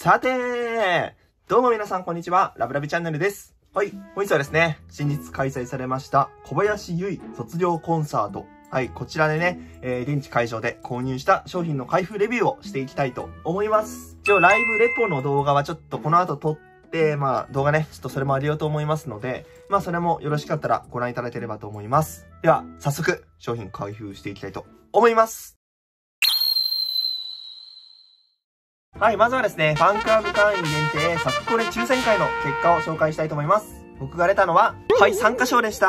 さて、どうも皆さんこんにちは。ラブラビチャンネルです。はい。本日はですね、先日開催されました小林由依卒業コンサート。はい。こちらでね、現地会場で購入した商品の開封レビューをしていきたいと思います。一応ライブレポの動画はちょっとこの後撮って、動画ね、ちょっとそれもありようと思いますので、それもよろしかったらご覧いただければと思います。では、早速、商品開封していきたいと思います。はい、まずはですね、ファンクラブ会員限定サクコレ抽選会の結果を紹介したいと思います。僕が出たのは、はい、参加賞でした。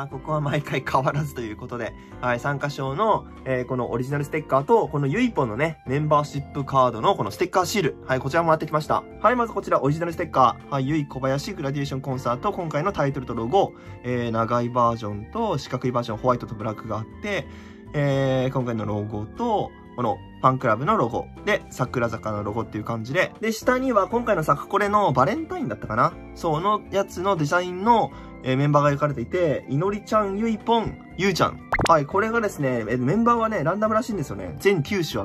ここは毎回変わらずということで、はい、参加賞の、このオリジナルステッカーと、このゆいぽんのね、メンバーシップカードのこのステッカーシール、はい、こちらもらってきました。はい、まずこちらオリジナルステッカー、はい、ゆい小林グラディエーションコンサート、今回のタイトルとロゴ、長いバージョンと四角いバージョン、ホワイトとブラックがあって、今回のロゴと、このファンクラブのロゴで、桜坂のロゴっていう感じで、で、下には今回のサクコレのバレンタインだったかな、そのやつのデザインの、メンバーが描かれていて、いのりちゃん、ゆいぽん、ゆうちゃん。はい、これがですね、メンバーはね、ランダムらしいんですよね。全9種あって、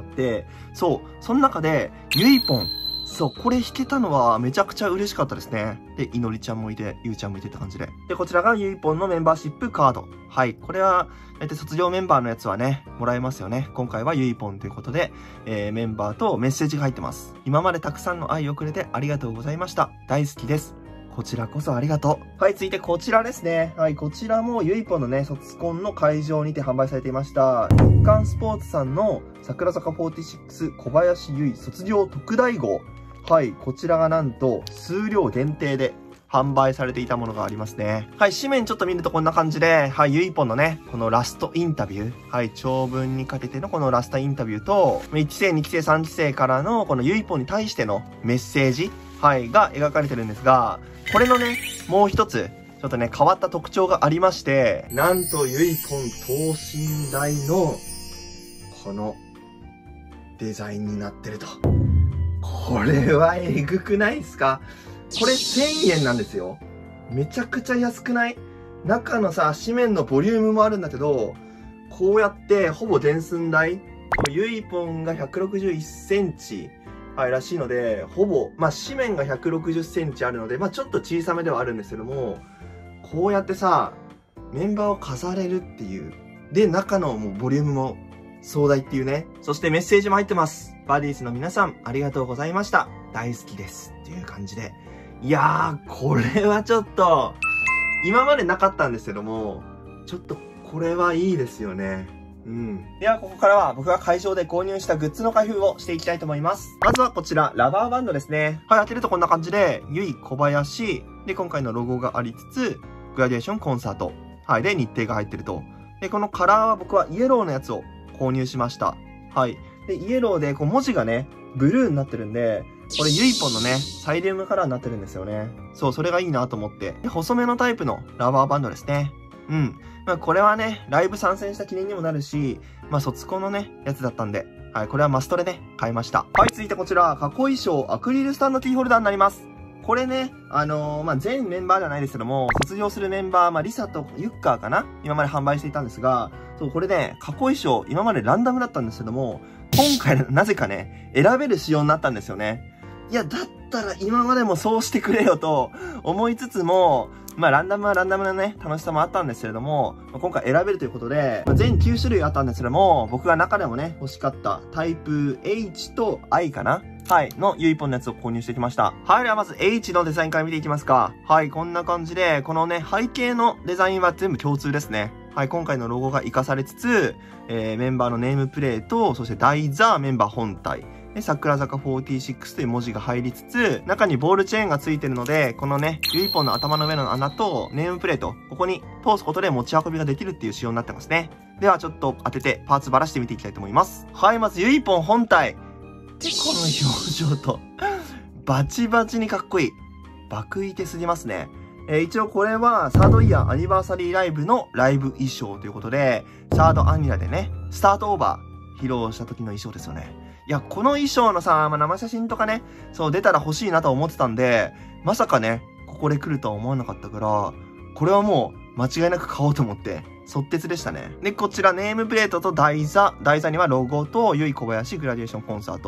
そう、その中で、ゆいぽん。そう、これ弾けたのはめちゃくちゃ嬉しかったですね。で、いのりちゃんもいて、ゆうちゃんもいてって感じで。で、こちらがゆいぽんのメンバーシップカード。はい、これは、卒業メンバーのやつはね、もらえますよね。今回はゆいぽんということで、メンバーとメッセージが入ってます。今までたくさんの愛をくれてありがとうございました。大好きです。こちらこそありがとう。はい、続いてこちらですね。はい、こちらもゆいぽんのね、卒コンの会場にて販売されていました。日刊スポーツさんの桜坂46小林由依卒業特大号。はい、こちらがなんと数量限定で販売されていたものがありますね。はい、紙面ちょっと見るとこんな感じで、はい、ゆいぽんのね、このラストインタビュー。はい、長文にかけてのこのラストインタビューと、1期生、2期生、3期生からのこのゆいぽんに対してのメッセージ、はい、が描かれてるんですが、これのね、もう一つ、ちょっとね、変わった特徴がありまして、なんとゆいぽん等身大の、この、デザインになってると。これはえぐくないですか？これ1000円なんですよ。めちゃくちゃ安くない？中のさ、紙面のボリュームもあるんだけど、こうやってほぼ原寸大。ゆいぽんが161センチ。はい、らしいので、ほぼ、紙面が160センチあるので、ちょっと小さめではあるんですけども、こうやってさ、メンバーを飾れるっていう。で、中のもうボリュームも壮大っていうね。そしてメッセージも入ってます。バディーズの皆さん、ありがとうございました。大好きです。っていう感じで。いやー、これはちょっと、今までなかったんですけども、ちょっとこれはいいですよね。うん。では、ここからは僕が会場で購入したグッズの開封をしていきたいと思います。まずはこちら、ラバーバンドですね。はい、当てるとこんな感じで、ゆい小林、で、今回のロゴがありつつ、グラデーションコンサート。はい、で、日程が入ってると。で、このカラーは僕はイエローのやつを購入しました。はい。で、イエローで、こう文字がね、ブルーになってるんで、これゆいぽんのね、サイリウムカラーになってるんですよね。そう、それがいいなと思って。で、細めのタイプのラバーバンドですね。うん。これはね、ライブ参戦した記念にもなるし、卒コンのね、やつだったんで、はい、これはマストでね、買いました。はい、続いてこちら、過去衣装アクリルスタンドキーホルダーになります。これね、全メンバーじゃないですけども、卒業するメンバー、リサとユッカーかな今まで販売していたんですが、そう、これね、過去衣装、今までランダムだったんですけども、今回なぜかね、選べる仕様になったんですよね。いや、だったら今までもそうしてくれよと思いつつも、ランダムはランダムなね、楽しさもあったんですけれども、今回選べるということで、全9種類あったんですけども、僕が中でもね、欲しかったタイプ H と I かなはい、のゆいぽんのやつを購入してきました。はい、ではまず H のデザインから見ていきますか。はい、こんな感じで、このね、背景のデザインは全部共通ですね。はい、今回のロゴが活かされつつ、メンバーのネームプレート、そして台座、メンバー本体。で、桜坂46という文字が入りつつ、中にボールチェーンがついてるので、このね、ゆいぽんの頭の上の穴とネームプレート、ここに通すことで持ち運びができるっていう仕様になってますね。ではちょっと当ててパーツばらしてみていきたいと思います。はい、まずゆいぽん本体。で、この表情と、バチバチにかっこいい。爆いてすぎますね。一応これはサードイヤーアニバーサリーライブのライブ衣装ということで、サードアニラでね、スタートオーバー披露した時の衣装ですよね。いや、この衣装のさ、生写真とかね、そう出たら欲しいなと思ってたんで、まさかね、ここで来るとは思わなかったから、これはもう間違いなく買おうと思って、即決でしたね。で、こちらネームプレートと台座にはロゴとゆい小林グラデーションコンサート。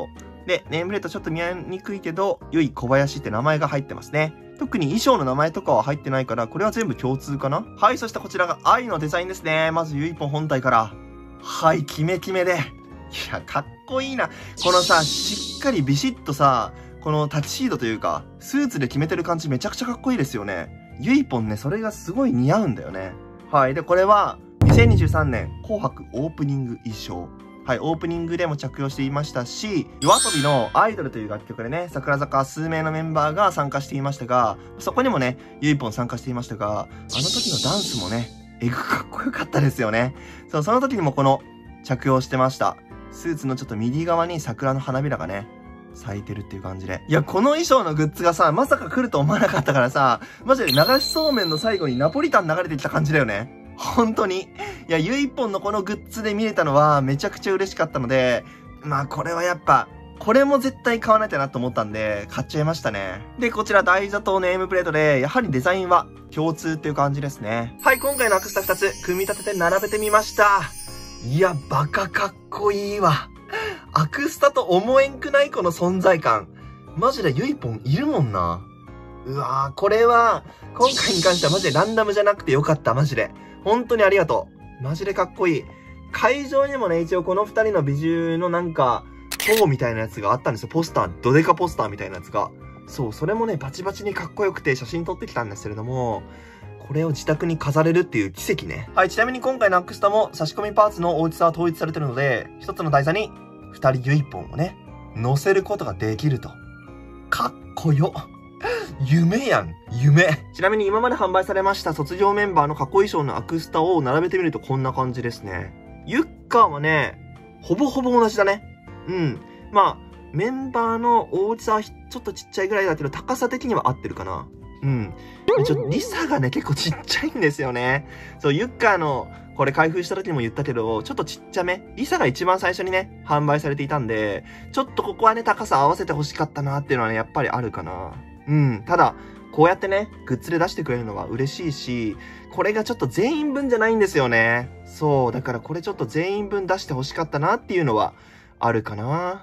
で、ネームプレートちょっと見えにくいけど、ゆい小林って名前が入ってますね。特に衣装の名前とかは入ってないから、これは全部共通かな。はい、そしてこちらが愛のデザインですね。まずゆいぽん本体から。はい、キメキメで。いや、かっこいいな。このさ、しっかりビシッとさ、このタキシードというか、スーツで決めてる感じめちゃくちゃかっこいいですよね。ゆいぽんね、それがすごい似合うんだよね。はい、で、これは、2023年紅白オープニング衣装。はい、オープニングでも着用していましたし、YOASOBIのアイドルという楽曲でね、桜坂数名のメンバーが参加していましたが、そこにもね、ゆいぽん参加していましたが、あの時のダンスもね、えぐかっこよかったですよね。そう、その時にもこの着用してました。スーツのちょっと右側に桜の花びらがね、咲いてるっていう感じで。いや、この衣装のグッズがさ、まさか来ると思わなかったからさ、マジで流しそうめんの最後にナポリタン流れてきた感じだよね。本当に。いや、ゆいぽんのこのグッズで見れたのはめちゃくちゃ嬉しかったので、まあこれはやっぱ、これも絶対買わなきゃなと思ったんで、買っちゃいましたね。で、こちら台座とネームプレートで、やはりデザインは共通っていう感じですね。はい、今回のアクスタ2つ、組み立てて並べてみました。いや、バカかっこいいわ。アクスタと思えんくないこの存在感。マジでゆいぽんいるもんな。うわー、これは、今回に関してはマジでランダムじゃなくてよかった、マジで。本当にありがとう。マジでかっこいい。会場にもね、一応この二人の美獣のなんか、塔みたいなやつがあったんですよ。ポスター、ドデカポスターみたいなやつが。そう、それもね、バチバチにかっこよくて写真撮ってきたんですけれども、これを自宅に飾れるっていう奇跡ね。はい、ちなみに今回のアクスタも差し込みパーツの大きさは統一されてるので、一つの台座に二人ゆいぽんをね、乗せることができると。かっこよ。夢やん。夢。ちなみに今まで販売されました卒業メンバーの過去衣装のアクスタを並べてみるとこんな感じですね。ユッカーはね、ほぼほぼ同じだね。うん。まあ、メンバーの大きさはちょっとちっちゃいぐらいだけど、高さ的には合ってるかな。うん。リサがね、結構ちっちゃいんですよね。そう、ユッカーの、これ開封した時にも言ったけど、ちょっとちっちゃめ。リサが一番最初にね、販売されていたんで、ちょっとここはね、高さ合わせて欲しかったなっていうのはね、やっぱりあるかな。うん。ただ、こうやってね、グッズで出してくれるのは嬉しいし、これがちょっと全員分じゃないんですよね。そう。だからこれちょっと全員分出して欲しかったなっていうのはあるかな。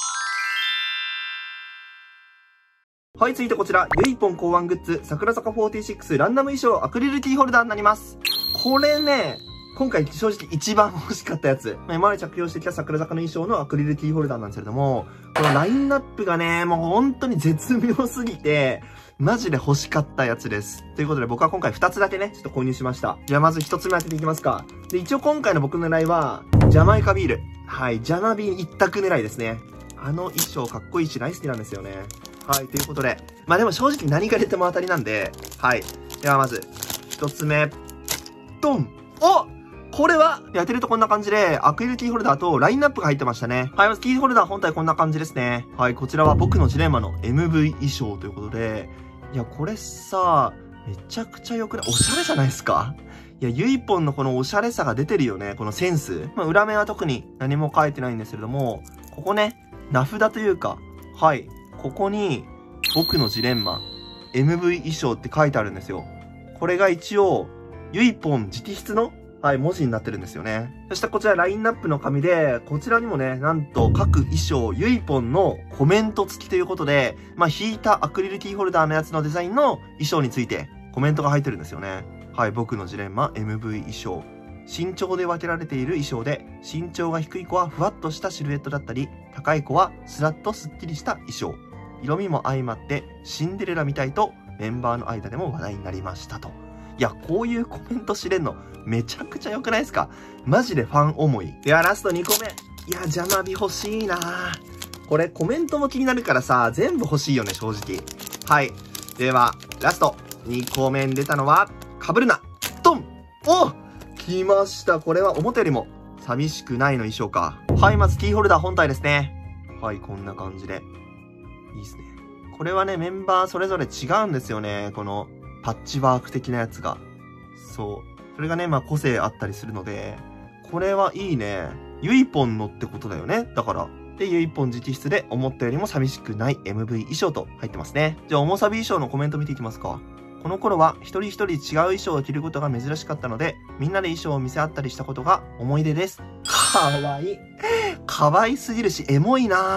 はい、続いてこちら、ゆいぽん考案グッズ、桜坂46ランダム衣装アクリルキーホルダーになります。これね、今回正直一番欲しかったやつ。今まで着用してきた桜坂の衣装のアクリルキーホルダーなんですけれども、このラインナップがね、もう本当に絶妙すぎて、マジで欲しかったやつです。ということで僕は今回2つだけね、ちょっと購入しました。じゃあまず1つ目当てていきますか。で、一応今回の僕の狙いは、ジャマイカビール。はい、ジャマビー一択狙いですね。あの衣装かっこいいし大好きなんですよね。はい、ということで。まあでも正直何が出ても当たりなんで、はい。ではまず、1つ目。ドン！お！これは、当てるとこんな感じで、アクリルキーホルダーとラインナップが入ってましたね。はい、まずキーホルダー本体こんな感じですね。はい、こちらは僕のジレンマの MV 衣装ということで、いや、これさ、めちゃくちゃ良くない？おしゃれじゃないですか？いや、ゆいぽんのこのおしゃれさが出てるよね。このセンス。まあ、裏面は特に何も書いてないんですけれども、ここね、名札というか、はい、ここに、僕のジレンマ、MV 衣装って書いてあるんですよ。これが一応、ゆいぽん直筆のはい、文字になってるんですよね。そしてこちらラインナップの紙で、こちらにもね、なんと各衣装、ゆいぽんのコメント付きということで、まあ、引いたアクリルキーホルダーのやつのデザインの衣装についてコメントが入ってるんですよね。はい、僕のジレンマ MV 衣装。身長で分けられている衣装で、身長が低い子はふわっとしたシルエットだったり、高い子はスラッとスッキリした衣装。色味も相まってシンデレラみたいとメンバーの間でも話題になりましたと。いや、こういうコメント知れんのめちゃくちゃ良くないですか？マジでファン思い。ではラスト2個目。いや、ジャマビ欲しいなこれコメントも気になるからさ、全部欲しいよね、正直。はい。では、ラスト2個目に出たのは、被るなドン！お！来ました。これは表よりも寂しくないの衣装か。はい、まずキーホルダー本体ですね。はい、こんな感じで。いいですね。これはね、メンバーそれぞれ違うんですよね。このパッチワーク的なやつが。そう。それがね、まあ個性あったりするので、これはいいね。ゆいぽんのってことだよね。だから。で、ゆいぽん直筆で思ったよりも寂しくない MV 衣装と入ってますね。じゃあ、重さび衣装のコメント見ていきますか。この頃は一人一人違う衣装を着ることが珍しかったので、みんなで衣装を見せ合ったりしたことが思い出です。かわいい。かわいすぎるし、エモいな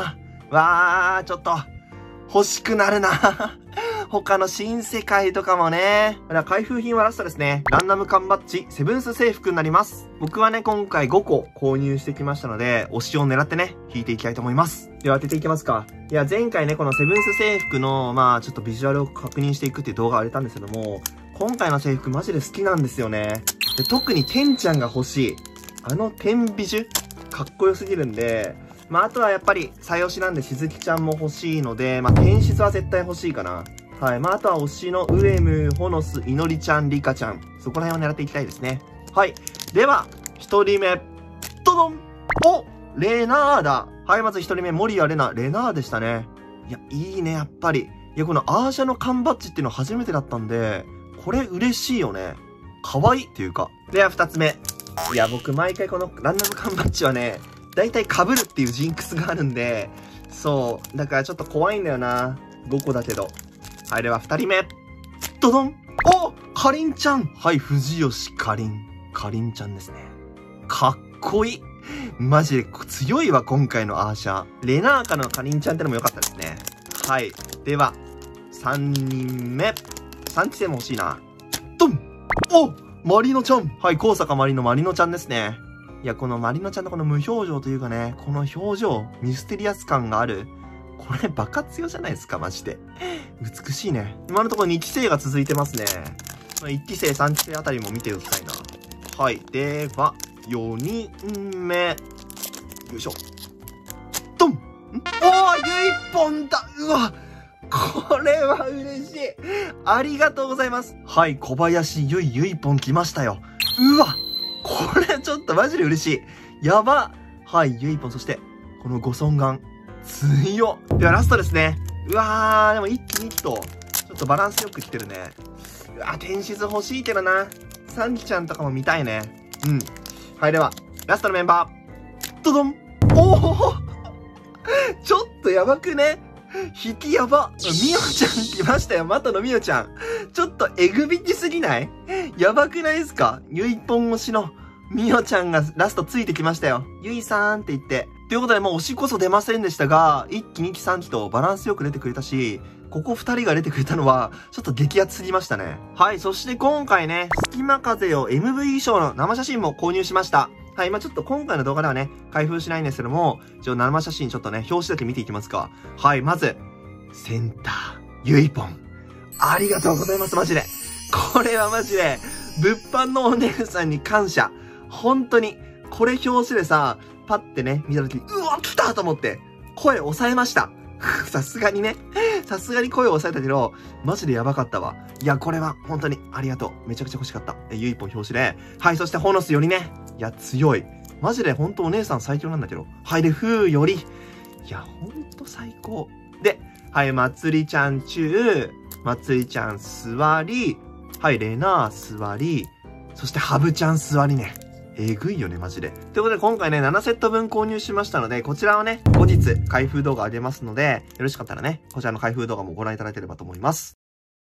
わー、ちょっと、欲しくなるな。他の新世界とかもね。開封品はラストですね。ランダム缶バッジ、セブンス制服になります。僕はね、今回5個購入してきましたので、推しを狙ってね、引いていきたいと思います。では当てていきますか。いや、前回ね、このセブンス制服の、ちょっとビジュアルを確認していくっていう動画を上げたんですけども、今回の制服マジで好きなんですよね。で、特にテンちゃんが欲しい。テンビジュかっこよすぎるんで、あとはやっぱり、最推しなんでしずきちゃんも欲しいので、天使は絶対欲しいかな。はい。あとは推しのウエム、ホノス、イノリちゃん、リカちゃん。そこら辺を狙っていきたいですね。はい。では、一人目。ドドン！お！レナーダ。はい、まず一人目、森谷レナ。レナーでしたね。いや、いいね、やっぱり。いや、このアーシャの缶バッジっていうの初めてだったんで、これ嬉しいよね。可愛いっていうか。では、二つ目。いや、僕、毎回このランダム缶バッジはね、だいたい被るっていうジンクスがあるんで、そう。だからちょっと怖いんだよな。5個だけど。はい、では2人目。ドドン！お！かりんちゃん！はい、藤吉かりん。かりんちゃんですね。かっこいい。マジで強いわ、今回のアーシャ。レナーカのかりんちゃんってのも良かったですね。はい。では、3人目。3期生も欲しいな。ドン！お！マリノちゃん！はい、高坂マリノちゃんですね。いや、このマリノちゃんのこの無表情というかね、この表情、ミステリアス感がある。これバカ強じゃないですか、マジで。美しいね。今のところ2期生が続いてますね。1期生、3期生あたりも見ておきたいな。はい。では、4人目。よいしょ。ドン！おー、ゆいぽんだ！うわ！これは嬉しい！ありがとうございます。はい、小林ゆいぽん来ましたよ。うわ！これちょっとマジで嬉しい。やば！はい、ゆいぽん、そして、このご尊顔。強っ！ではラストですね。うわー、でも一気に一と、ちょっとバランスよく来てるね。うわ、天使図欲しいけどな。サンキちゃんとかも見たいね。うん。はい、では、ラストのメンバー。ドドン！おおちょっとやばくね？引きやば。みおちゃん来ましたよ。またのみおちゃん。ちょっとエグビチすぎない？やばくないですか？ゆいぽん推しのみおちゃんがラストついてきましたよ。ゆいさんって言って。ということで、もう推しこそ出ませんでしたが、1期、2期、3期とバランスよく出てくれたし、ここ2人が出てくれたのは、ちょっと激アツすぎましたね。はい、そして今回ね、隙間風を MV 賞の生写真も購入しました。はい、ちょっと今回の動画ではね、開封しないんですけども、一応生写真ちょっとね、表紙だけ見ていきますか。はい、まず、センター、ゆいぽん。ありがとうございます、マジで。これはマジで、物販のお姉さんに感謝。本当に、これ表紙でさ、パッてね、見たときに、うわ、来たと思って、声抑えました。さすがにね。さすがに声を抑えたけど、マジでやばかったわ。いや、これは本当にありがとう。めちゃくちゃ欲しかった。ゆいぽん表紙で。はい、そしてホノスよりね。いや、強い。マジで本当お姉さん最強なんだけど。はい、で、ふうより。いや、ほんと最高。で、はい、まつりちゃん中、まつりちゃん座り、はい、レナー座り、そしてハブちゃん座りね。えぐいよね、マジで。ということで、今回ね、7セット分購入しましたので、こちらをね、後日、開封動画上げますので、よろしかったらね、こちらの開封動画もご覧いただければと思います。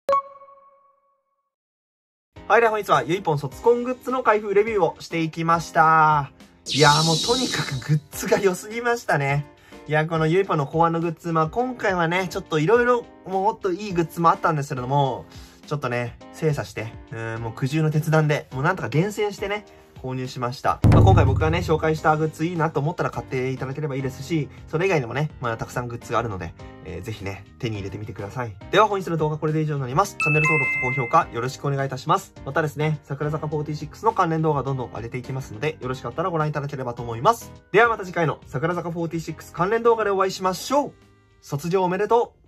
はい、では本日は、ゆいぽん卒コングッズの開封レビューをしていきました。いやーもうとにかくグッズが良すぎましたね。いや、このゆいぽんの考案のグッズ、今回はね、ちょっといろいろ、もっといいグッズもあったんですけれども、ちょっとね、精査して、もう苦渋の決断で、もうなんとか厳選してね、購入しました。今回僕がね、紹介したグッズいいなと思ったら買っていただければいいですし、それ以外にもね、たくさんグッズがあるので、ぜひね、手に入れてみてください。では本日の動画はこれで以上になります。チャンネル登録と高評価よろしくお願いいたします。またですね、櫻坂46の関連動画どんどん上げていきますので、よろしかったらご覧いただければと思います。ではまた次回の櫻坂46関連動画でお会いしましょう。卒業おめでとう